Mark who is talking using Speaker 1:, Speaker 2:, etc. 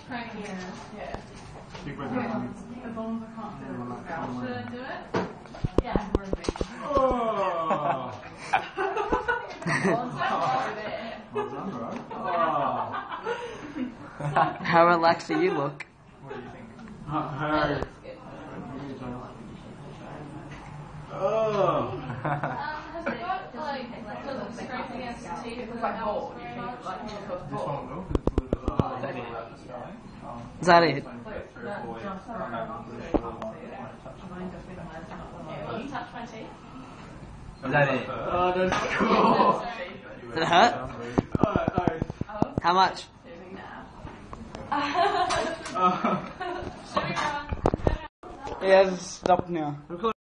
Speaker 1: training.
Speaker 2: Yeah.
Speaker 3: Big breath out.
Speaker 2: As long as I can't do it with scalp.
Speaker 1: Should I do it?
Speaker 2: Yeah.
Speaker 3: Oh! Well done, right? Oh.
Speaker 4: How relaxed do you look?
Speaker 3: What do you think?
Speaker 2: That's good.
Speaker 3: Oh!
Speaker 1: Has it got like does it scrape against the teeth?
Speaker 2: It looks like board. You think it's like
Speaker 3: This one
Speaker 2: board.
Speaker 3: will, because it's a little bit lower.
Speaker 4: Is that it?
Speaker 1: Let's touch my teeth.
Speaker 5: Is that it?
Speaker 3: Oh, that's cool!
Speaker 4: Did it hurt?
Speaker 3: Alright.
Speaker 4: How much?
Speaker 3: Oh.
Speaker 4: Yeah, stop now.